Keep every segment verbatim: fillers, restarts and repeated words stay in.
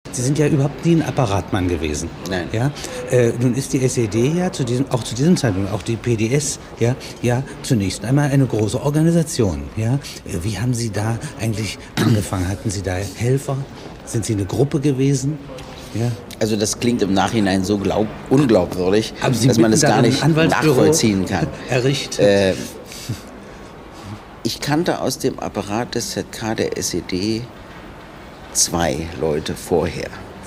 Sie sind ja überhaupt nie ein Apparatmann gewesen. Nein. Ja? Äh, nun ist die S E D ja zu diesem, auch zu diesem Zeitpunkt, auch die P D S, ja, ja zunächst einmal eine große Organisation. Ja? Äh, Wie haben Sie da eigentlich angefangen? Hatten Sie da Helfer? Sind Sie eine Gruppe gewesen? Ja. Also das klingt im Nachhinein so glaub, unglaubwürdig, dass bitten man es da gar ein nicht Anwaltsbüro nachvollziehen kann. errichtet. Äh, ich kannte aus dem Apparat des Z K der S E D zwei Leute vorher.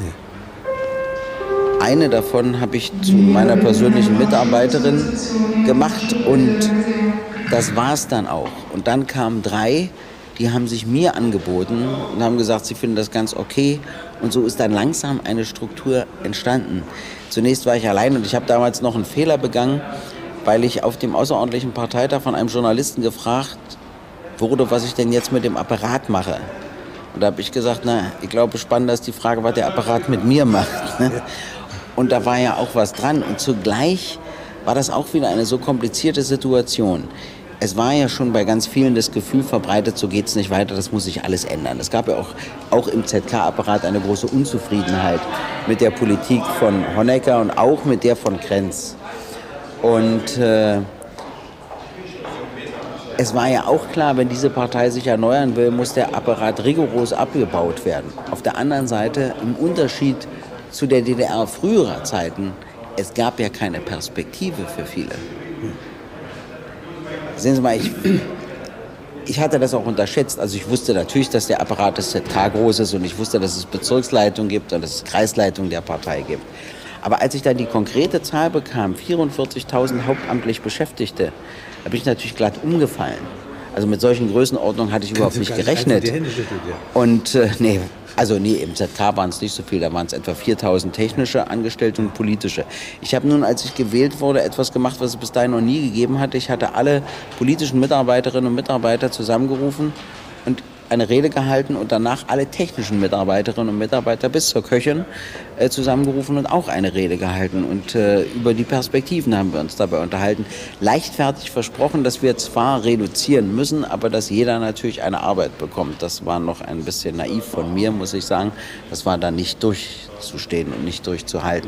Ja. Eine davon habe ich zu meiner persönlichen Mitarbeiterin gemacht und das war es dann auch. Und dann kamen drei, die haben sich mir angeboten und haben gesagt, sie finden das ganz okay. Und so ist dann langsam eine Struktur entstanden. Zunächst war ich allein und ich habe damals noch einen Fehler begangen, weil ich auf dem außerordentlichen Parteitag von einem Journalisten gefragt wurde, was ich denn jetzt mit dem Apparat mache. Und da habe ich gesagt, na, ich glaube, spannender ist die Frage, was der Apparat mit mir macht. Ne? Und da war ja auch was dran. Und zugleich war das auch wieder eine so komplizierte Situation. Es war ja schon bei ganz vielen das Gefühl verbreitet, so geht es nicht weiter, das muss sich alles ändern. Es gab ja auch, auch im Z K-Apparat eine große Unzufriedenheit mit der Politik von Honecker und auch mit der von Krenz. Und äh, es war ja auch klar, wenn diese Partei sich erneuern will, muss der Apparat rigoros abgebaut werden. Auf der anderen Seite, im Unterschied zu der D D R früherer Zeiten, es gab ja keine Perspektive für viele. Sehen Sie mal, ich, ich hatte das auch unterschätzt. Also ich wusste natürlich, dass der Apparat des Z K groß ist und ich wusste, dass es Bezirksleitung gibt und dass es Kreisleitung der Partei gibt. Aber als ich dann die konkrete Zahl bekam, vierundvierzigtausend hauptamtlich Beschäftigte, da bin ich natürlich glatt umgefallen. Also mit solchen Größenordnungen hatte ich überhaupt nicht gerechnet. Und äh, nee, also nee, im Z K waren es nicht so viel, da waren es etwa viertausend technische Angestellte und politische. Ich habe nun, als ich gewählt wurde, etwas gemacht, was es bis dahin noch nie gegeben hatte. Ich hatte alle politischen Mitarbeiterinnen und Mitarbeiter zusammengerufen und eine Rede gehalten und danach alle technischen Mitarbeiterinnen und Mitarbeiter bis zur Köchin äh, zusammengerufen und auch eine Rede gehalten. Und äh, über die Perspektiven haben wir uns dabei unterhalten. Leichtfertig versprochen, dass wir zwar reduzieren müssen, aber dass jeder natürlich eine Arbeit bekommt. Das war noch ein bisschen naiv von mir, muss ich sagen. Das war dann nicht durchzustehen und nicht durchzuhalten.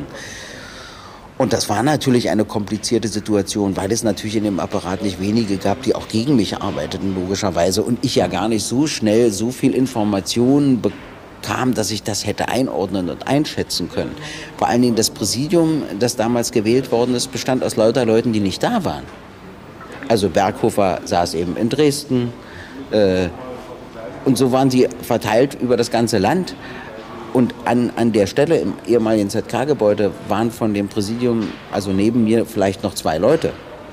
Und das war natürlich eine komplizierte Situation, weil es natürlich in dem Apparat nicht wenige gab, die auch gegen mich arbeiteten, logischerweise. Und ich ja gar nicht so schnell so viel Informationen bekam, dass ich das hätte einordnen und einschätzen können. Vor allen Dingen das Präsidium, das damals gewählt worden ist, bestand aus lauter Leuten, die nicht da waren. Also Berghofer saß eben in Dresden. Äh, und so waren sie verteilt über das ganze Land. Und an, an der Stelle im ehemaligen Z K-Gebäude waren von dem Präsidium, also neben mir, vielleicht noch zwei Leute.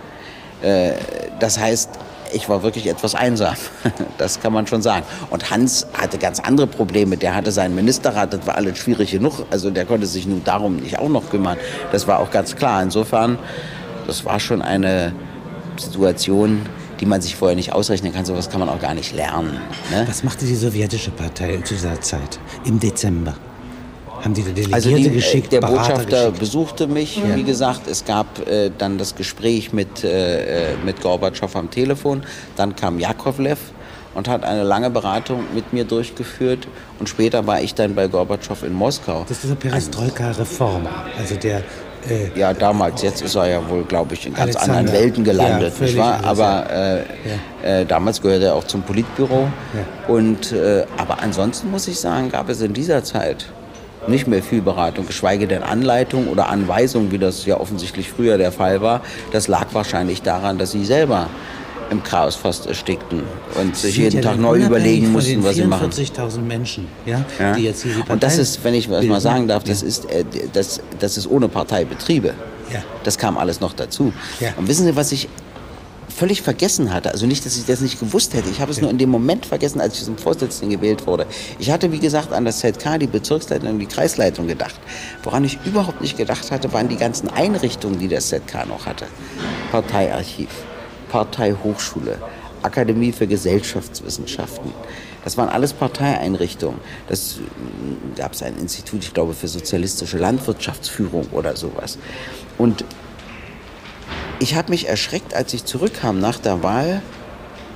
Äh, das heißt, ich war wirklich etwas einsam, das kann man schon sagen. Und Hans hatte ganz andere Probleme, der hatte seinen Ministerrat, das war alles schwierig genug. Also der konnte sich nun darum nicht auch noch kümmern, das war auch ganz klar. Insofern, das war schon eine Situation, die man sich vorher nicht ausrechnen kann. Sowas kann man auch gar nicht lernen. Ne? Was machte die sowjetische Partei zu dieser Zeit, im Dezember? Haben die da Delegierte also die, geschickt, der Berater Botschafter geschickt? besuchte mich, ja. Wie gesagt. Es gab äh, dann das Gespräch mit, äh, mit Gorbatschow am Telefon. Dann kam Jakovlev und hat eine lange Beratung mit mir durchgeführt. Und später war ich dann bei Gorbatschow in Moskau. Das ist diese Perestroika-Reform, also der... Äh, ja, damals. Jetzt ist er ja wohl, glaube ich, in ganz Alexander. anderen Welten gelandet. Ja, nicht wahr? Aber äh, ja. äh, damals gehörte er auch zum Politbüro. Ja. Und, äh, aber ansonsten muss ich sagen, gab es in dieser Zeit nicht mehr viel Beratung, geschweige denn Anleitung oder Anweisung, wie das ja offensichtlich früher der Fall war. Das lag wahrscheinlich daran, dass sie selber im Chaos fast erstickten und sich jeden ja Tag neu überlegen mussten, was sie machen. vierundvierzigtausend Menschen, ja, ja. die jetzt hier die Partei Und das ist, wenn ich was mal sagen darf, das ja. ist, äh, das, das ist ohne Parteibetriebe. Ja. Das kam alles noch dazu. Ja. Und wissen Sie, was ich völlig vergessen hatte? Also nicht, dass ich das nicht gewusst hätte. Ich habe es ja. nur in dem Moment vergessen, als ich zum Vorsitzenden gewählt wurde. Ich hatte, wie gesagt, an das Z K, die Bezirksleitung und die Kreisleitung gedacht. Woran ich überhaupt nicht gedacht hatte, waren die ganzen Einrichtungen, die das Z K noch hatte. Parteiarchiv, Parteihochschule, Akademie für Gesellschaftswissenschaften. Das waren alles Parteieinrichtungen. Das gab es ein Institut, ich glaube, für sozialistische Landwirtschaftsführung oder sowas. Und ich habe mich erschreckt, als ich zurückkam nach der Wahl,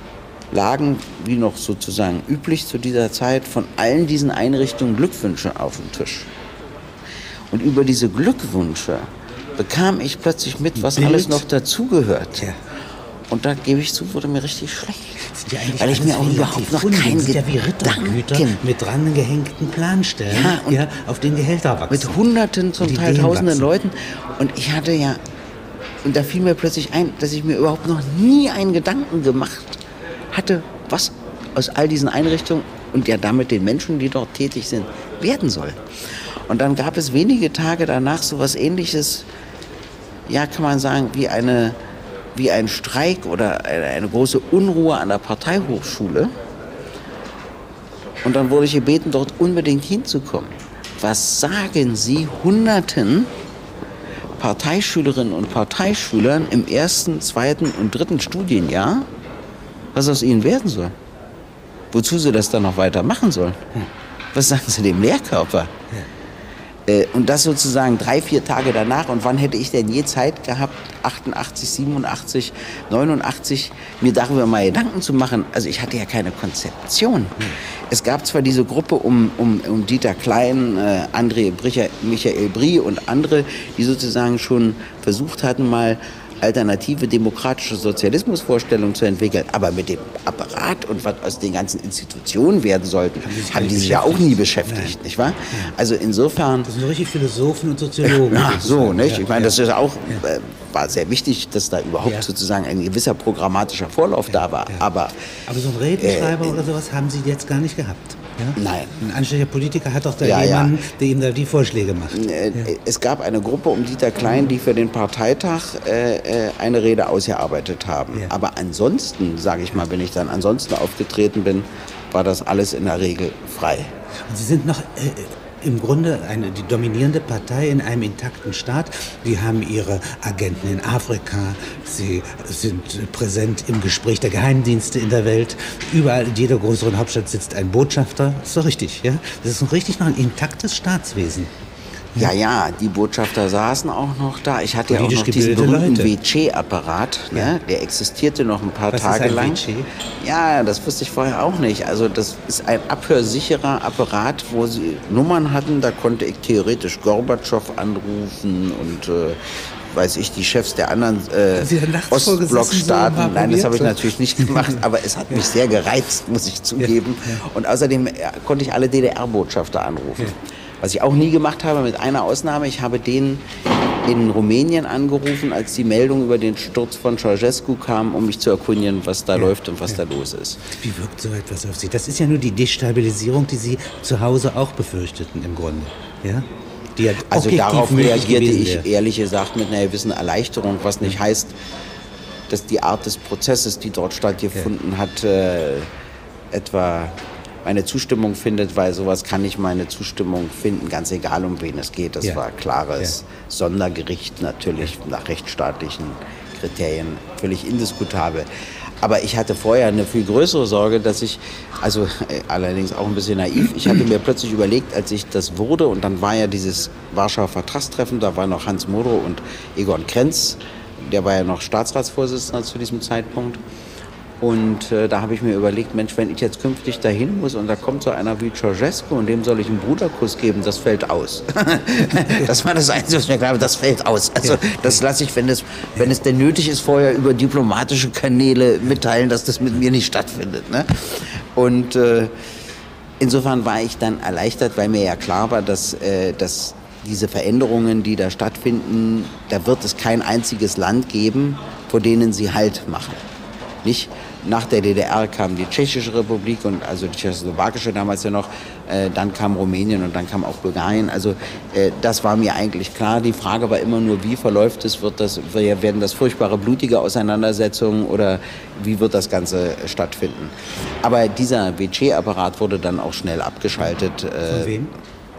lagen, wie noch sozusagen üblich zu dieser Zeit, von allen diesen Einrichtungen Glückwünsche auf dem Tisch. Und über diese Glückwünsche bekam ich plötzlich mit, was Bild. alles noch dazugehört. Ja. Und da gebe ich zu, wurde mir richtig schlecht. Sind ja eigentlich Weil ich alles mir auch überhaupt noch Funde. keinen sind ja wie Rittergüter Gedanken mit dran gehängten Planstellen, Ja, und ja, auf denen Gehälter wachsen. mit Hunderten, zum Und Teil Ideen Tausenden wachsen. Leuten. Und ich hatte ja, und da fiel mir plötzlich ein, dass ich mir überhaupt noch nie einen Gedanken gemacht hatte, was aus all diesen Einrichtungen und ja damit den Menschen, die dort tätig sind, werden soll. Und dann gab es wenige Tage danach so was Ähnliches, ja, kann man sagen, wie eine, wie ein Streik oder eine, eine große Unruhe an der Parteihochschule. Und dann wurde ich gebeten, dort unbedingt hinzukommen. Was sagen Sie Hunderten Parteischülerinnen und Parteischülern im ersten, zweiten und dritten Studienjahr, was aus ihnen werden soll? Wozu sie das dann noch weiter machen sollen? Was sagen Sie dem Lehrkörper? Äh, und das sozusagen drei, vier Tage danach. Und wann hätte ich denn je Zeit gehabt, achtundachtzig, siebenundachtzig, neunundachtzig, mir darüber mal Gedanken zu machen? Also ich hatte ja keine Konzeption. Es gab zwar diese Gruppe um, um, um Dieter Klein, äh, André Bricher, Michael Brie und andere, die sozusagen schon versucht hatten, mal alternative demokratische Sozialismusvorstellungen zu entwickeln. Aber mit dem Apparat und was aus den ganzen Institutionen werden sollten, haben die sich ja auch nie beschäftigt, nicht wahr? Also insofern... Das sind so richtig Philosophen und Soziologen. Ja, so, nicht? Ja, Ich meine, das ja. ist auch, äh, war sehr wichtig, dass da überhaupt Ja. sozusagen ein gewisser programmatischer Vorlauf da war. Ja. Aber Aber so einen Redenschreiber äh, oder sowas haben Sie jetzt gar nicht gehabt? Ja? Nein. Ein anständiger Politiker hat doch da Ja, jemanden, ja. der ihm da die Vorschläge macht. äh, es gab eine Gruppe um Dieter Klein, die für den Parteitag äh, äh, eine Rede ausgearbeitet haben. Ja. Aber ansonsten, sage ich mal, wenn ich dann ansonsten aufgetreten bin, war das alles in der Regel frei. Und Sie sind noch äh, im Grunde eine, die dominierende Partei in einem intakten Staat. Die haben ihre Agenten in Afrika, sie sind präsent im Gespräch der Geheimdienste in der Welt. Überall in jeder größeren Hauptstadt sitzt ein Botschafter. Das ist doch richtig, ja? Das ist noch richtig noch ein intaktes Staatswesen. Ja, ja, die Botschafter saßen auch noch da. Ich hatte ja auch Politisch noch diesen gebildete berühmten Leute. W C-Apparat, ne? Ja. Der existierte noch ein paar Was ist Tage ein lang. W C? Ja, das wusste ich vorher auch nicht. Also das ist ein abhörsicherer Apparat, wo sie Nummern hatten. Da konnte ich theoretisch Gorbatschow anrufen und äh, weiß ich, die Chefs der anderen äh, Sie haben nachts vorgesessen, Ostblockstaaten. so haben Nein, das habe ich probiert, natürlich nicht gemacht, aber es hat mich sehr gereizt, muss ich zugeben. Und außerdem ja, konnte ich alle D D R-Botschafter anrufen. Ja. Was ich auch nie gemacht habe, mit einer Ausnahme, ich habe den in Rumänien angerufen, als die Meldung über den Sturz von Ceausescu kam, um mich zu erkundigen, was da Ja. läuft und was Ja. da los ist. Wie wirkt so etwas auf Sie? Das ist ja nur die Destabilisierung, die Sie zu Hause auch befürchteten im Grunde. Ja? Die ja Also objektiv darauf möglich reagierte gewesen ich wäre. ehrlich gesagt mit einer gewissen Erleichterung, was nicht heißt, dass die Art des Prozesses, die dort stattgefunden hat, äh, etwa meine Zustimmung findet, weil sowas kann ich meine Zustimmung finden, ganz egal um wen es geht. Das Ja. war klares Ja. Sondergericht, natürlich nach rechtsstaatlichen Kriterien völlig indiskutabel. Aber ich hatte vorher eine viel größere Sorge, dass ich, also äh, allerdings auch ein bisschen naiv, ich hatte mir plötzlich überlegt, als ich das wurde, und dann war ja dieses Warschauer Vertragstreffen, da war noch Hans Modrow und Egon Krenz, der war ja noch Staatsratsvorsitzender zu diesem Zeitpunkt. Und äh, da habe ich mir überlegt, Mensch, wenn ich jetzt künftig dahin muss und da kommt so einer wie Ceausescu und dem soll ich einen Bruderkuss geben, das fällt aus. Das war das Einzige, was ich mir glaube, das fällt aus. Also das lasse ich, wenn es, wenn es denn nötig ist, vorher über diplomatische Kanäle mitteilen, dass das mit mir nicht stattfindet. Ne? Und äh, insofern war ich dann erleichtert, weil mir ja klar war, dass, äh, dass diese Veränderungen, die da stattfinden, da wird es kein einziges Land geben, vor denen sie Halt machen. Nicht? Nach der D D R kam die Tschechische Republik und also die Tschechoslowakische damals ja noch, äh, dann kam Rumänien und dann kam auch Bulgarien. Also äh, das war mir eigentlich klar. Die Frage war immer nur, wie verläuft es? Wird das, werden das furchtbare, blutige Auseinandersetzungen oder wie wird das Ganze stattfinden? Aber dieser W C-Apparat wurde dann auch schnell abgeschaltet. Äh, Von wem?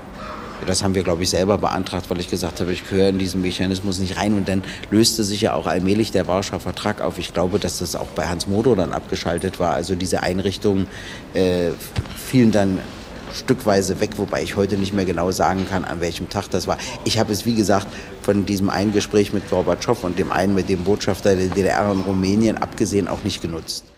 Das haben wir, glaube ich, selber beantragt, weil ich gesagt habe, ich gehöre in diesen Mechanismus nicht rein. Und dann löste sich ja auch allmählich der Warschauer Vertrag auf. Ich glaube, dass das auch bei Hans Modrow dann abgeschaltet war. Also diese Einrichtungen äh, fielen dann stückweise weg, wobei ich heute nicht mehr genau sagen kann, an welchem Tag das war. Ich habe es, wie gesagt, von diesem einen Gespräch mit Gorbatschow und dem einen mit dem Botschafter der D D R in Rumänien abgesehen auch nicht genutzt.